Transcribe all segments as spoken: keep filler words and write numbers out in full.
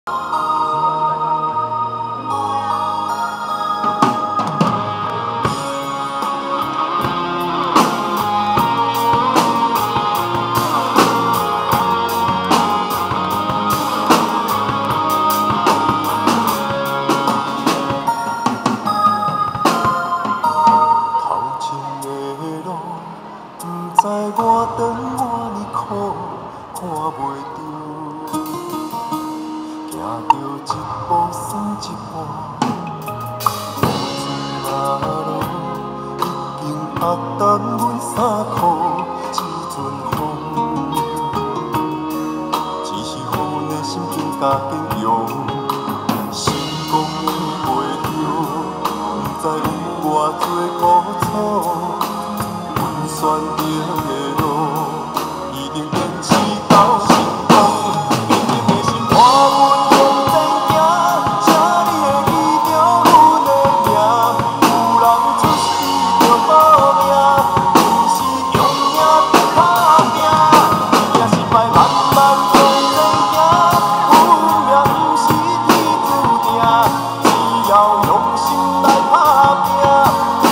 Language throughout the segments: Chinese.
知我长我呢苦，看袂着，行着一步算一步，雨水落落，已经压淡阮衫裤，一阵风，只是阮的心境加坚强，心讲起袂着，不知有偌多苦楚。 选择的路，一定坚持到成功。坚定的心，看阮向前行，请你会记着阮的名。有人出世着好命，不是用命在打拼。也失败慢慢向前行，运命不是天注定，只要用心来打拼。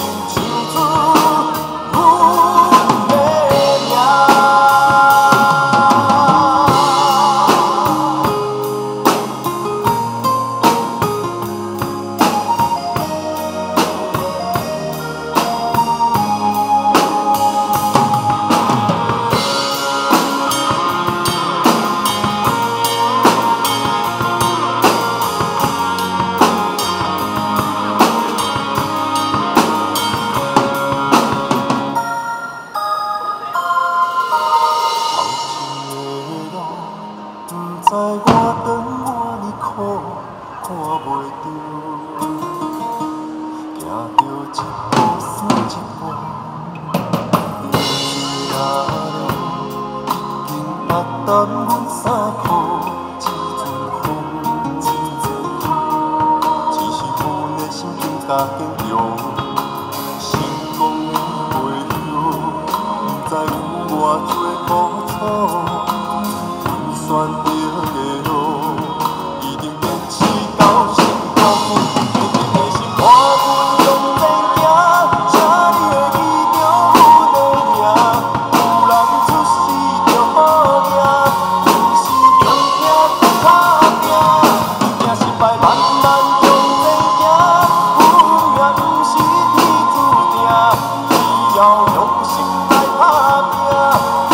知我长我呢苦，看袂着，行着一步算一步，雨水落落，已经压淡阮衫裤，一阵风，只是阮的心境加坚强，心讲袂着，不知有偌多苦楚。 选择的路，一定坚持到成功。坚定的心，看阮向前行，请你会记着阮的名。有人出世着好命，不是用命在打拼。拼失败慢慢向前行，运命不是天注定，只要用心来打拼。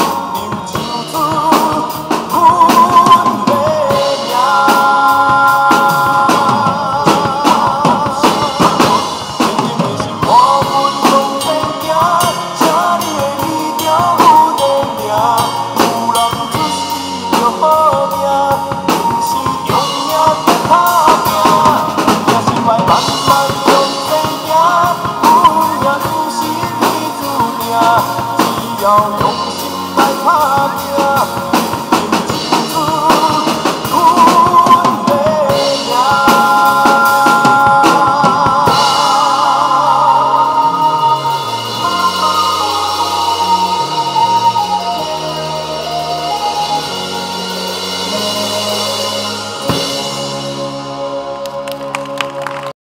只要用心来打拼。